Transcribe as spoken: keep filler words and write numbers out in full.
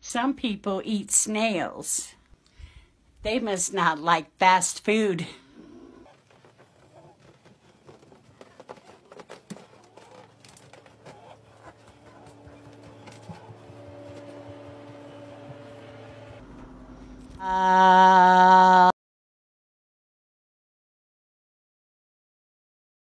Some people eat snails. They must not like fast food. Ah.